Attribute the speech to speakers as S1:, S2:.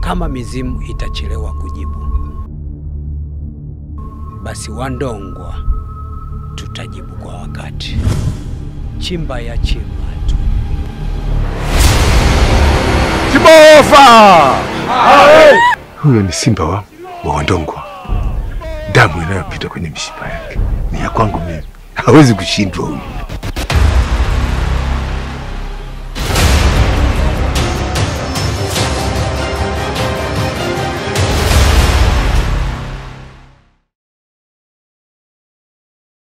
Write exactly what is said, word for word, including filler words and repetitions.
S1: kama mizimu itachelewa kujibu, basi Wandongwa tutajibu kwa wakati. Chimba ya chimba tu.
S2: Kibofa! Huyo ni simba wa Wandongwa. Damu inayopita kwenye mishipa yake ni ya kwangu mimi. Hawezi kushindwa huyu.